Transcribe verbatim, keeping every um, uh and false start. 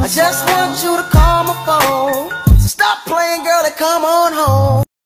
I just want you to call my phone. So stop playing, girl, and come on home.